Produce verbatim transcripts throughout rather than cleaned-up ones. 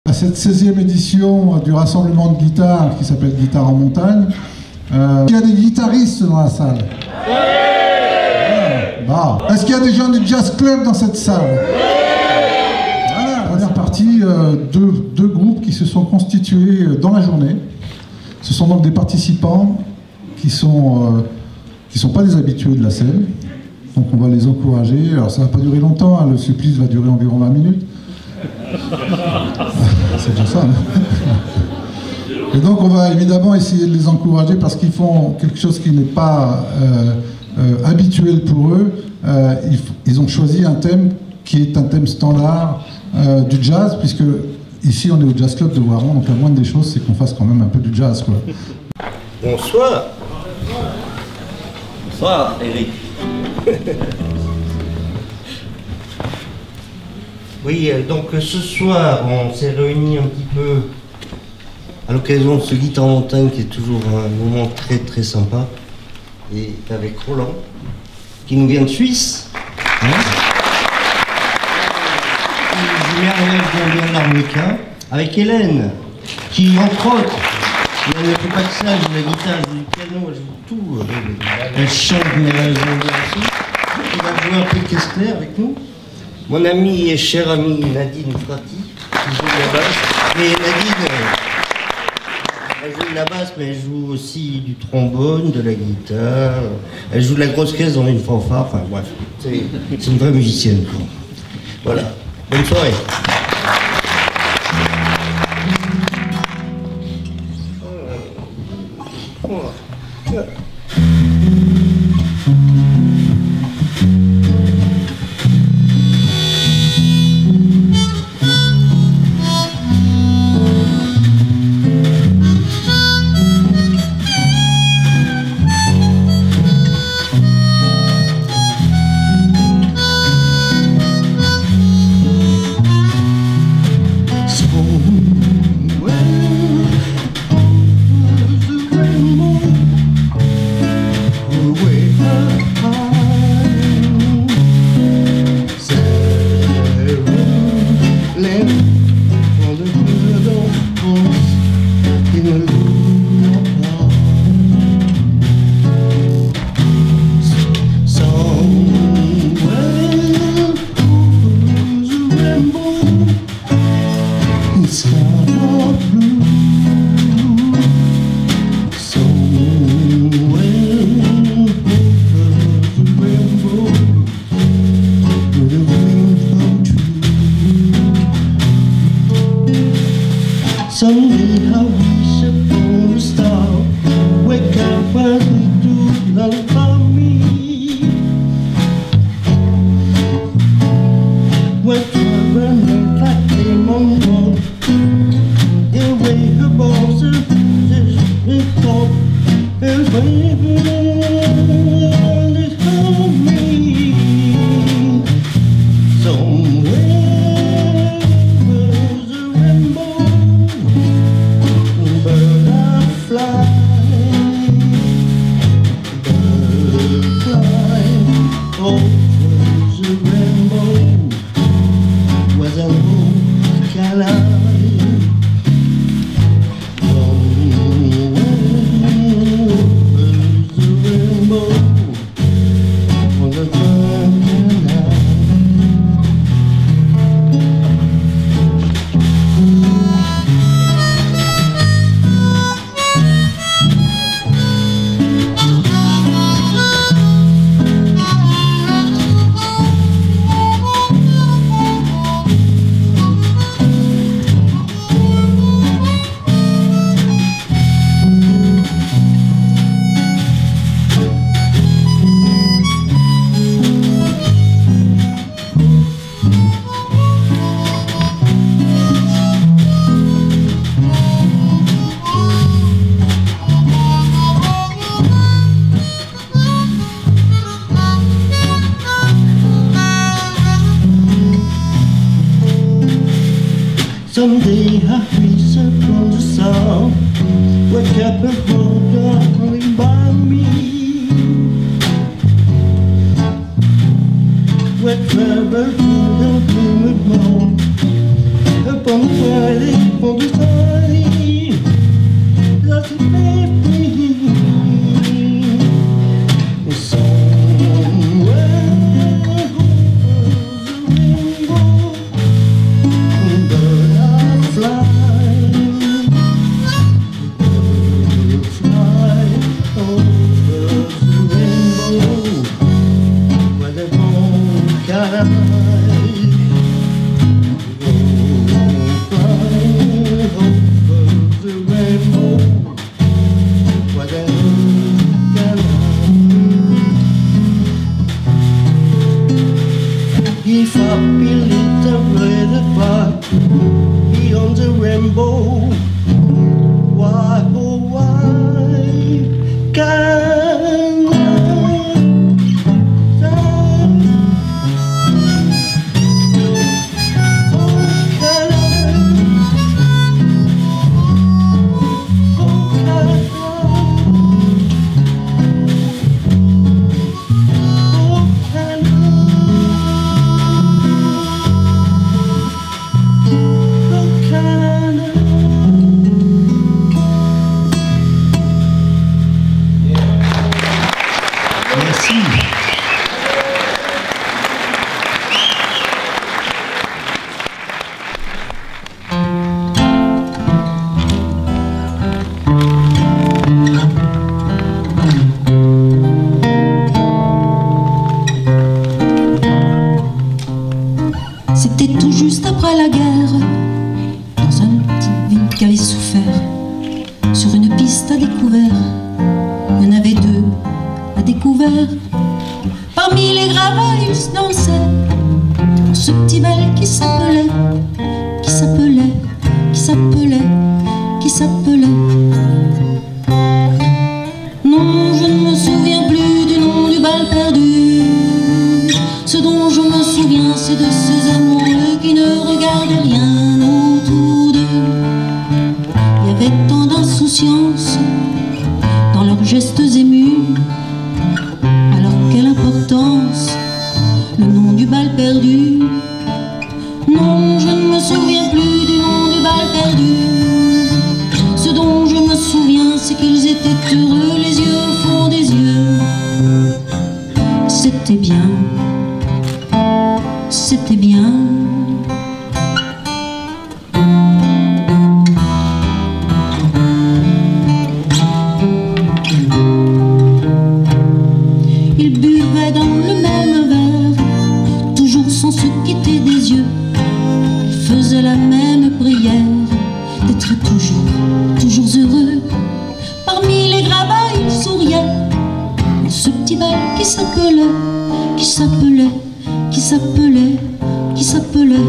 À cette seizième édition du rassemblement de guitare qui s'appelle Guitare en montagne, euh, il y a des guitaristes dans la salle. Voilà. Est-ce qu'il y a des gens du jazz club dans cette salle? Voilà. Première partie, euh, deux, deux groupes qui se sont constitués dans la journée. Ce sont donc des participants qui sont, euh, qui sont pas des habitués de la scène. Donc on va les encourager. Alors ça va pas durer longtemps, hein. Le supplice va durer environ vingt minutes. C'est déjà ça. Hein. Et donc on va évidemment essayer de les encourager parce qu'ils font quelque chose qui n'est pas euh, euh, habituel pour eux. Euh, ils, ils ont choisi un thème qui est un thème standard euh, du jazz, puisque ici on est au Jazz Club de Voiron, donc la moindre des choses c'est qu'on fasse quand même un peu du jazz, quoi. Bonsoir. Bonsoir Eric. Oui, donc ce soir, on s'est réunis un petit peu à l'occasion de ce Guitare en montagne qui est toujours un moment très très sympa, et avec Roland, qui nous vient de Suisse, hein, qui merveille bien l'harmonica, avec Hélène, qui entre autres, elle ne fait pas que ça, elle joue la guitare, elle joue du piano, elle joue tout, elle chante, mais elle joue aussi, elle va jouer un peu de Kessler avec nous. Mon amie et chère amie Nadine Frati, qui joue de la basse. Mais Nadine, elle joue de la basse, mais elle joue aussi du trombone, de la guitare. Elle joue de la grosse caisse dans une fanfare. Enfin bref, c'est une vraie musicienne, quoi. Voilà. Bonne soirée. Someday I reach upon the sound, wake up and hold darling by me. Where travel to the dream more, a upon the valley, upon the valley, that's a baby. Somewhere over the rainbow, bird are flying, bird fly over the rainbow, where they won't cut. If I believe the red apart beyond the rainbow, why, oh why can I die? Oh, can I? Oh, can I? C'était tout juste après la guerre, dans un petit ville qui avait souffert, sur une piste à découvert. Il y en avait deux à découvert. Parmi les gravats, ils se dansaient dans ce petit bal qui s'appelait, qui s'appelait, qui s'appelait, qui s'appelait. Non, je ne me souviens plus du nom du bal perdu. Ce dont je me souviens, c'est de ces amoureux qui ne regardaient rien autour d'eux. Il y avait tant d'insouciance dans leurs gestes émus. Alors quelle importance, le nom du bal perdu. Non, je ne me souviens plus du nom du bal perdu. Ce dont je me souviens, c'est qu'ils étaient heureux, les yeux au fond des yeux. C'était bien. C'était bien. Ils buvaient dans le même verre, toujours sans se quitter des yeux. Ils faisaient la même prière, d'être toujours, toujours heureux. Parmi les gravats, ils souriaient dans ce petit bal qui s'appelait, qui s'appelait, qui s'appelait, qui s'appelait.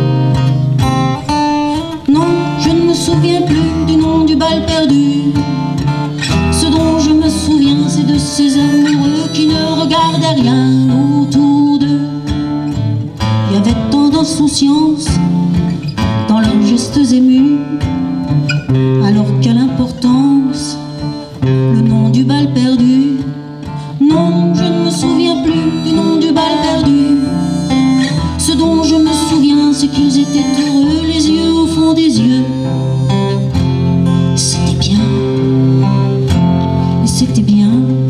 Non, je ne me souviens plus du nom du bal perdu. Ce dont je me souviens, c'est de ces amoureux qui ne regardaient rien autour d'eux. Il y avait tant d'insouciance dans leurs gestes émus. Alors quelle importance, le nom du bal perdu. Non, je ne me souviens plus du nom du bal perdu. Ce dont je me souviens, c'est qu'ils étaient heureux, les yeux au fond des yeux. C'était bien, et c'était bien.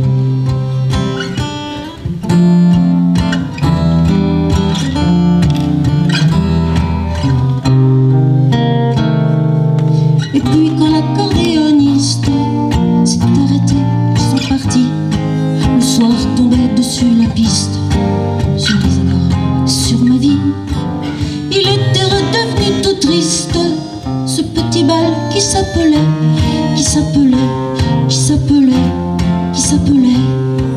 Et puis quand l'accordéoniste s'est arrêté, ils sont partis. Le soir tombait dessus la piste, sur les accords, sur ma vie. Il était redevenu tout triste, ce petit bal qui s'appelait, qui s'appelait, qui s'appelait, qui s'appelait.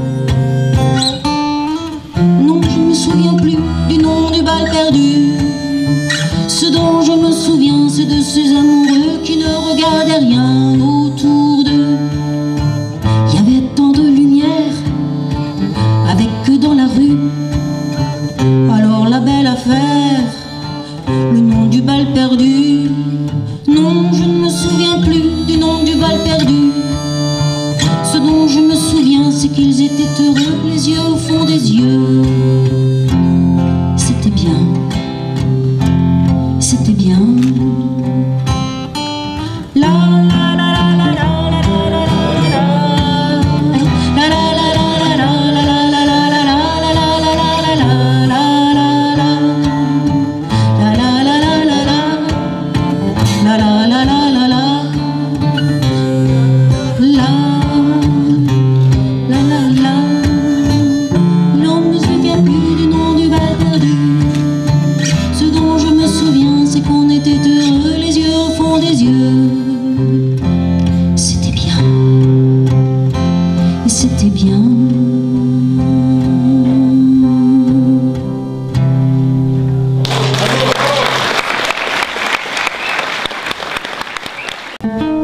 Non, je ne me souviens plus du nom du bal perdu. Ce dont je me souviens, c'est de ces amoureux qui ne regardaient rien autour d'eux. Il y avait tant de lumière avec eux dans la rue. Alors la belle affaire, le nom du bal perdu. Non, je ne me souviens plus du nom du bal perdu. Ce dont je me souviens, c'est qu'ils étaient heureux, les yeux au fond des yeux. C'était bien, c'était bien. Thank you.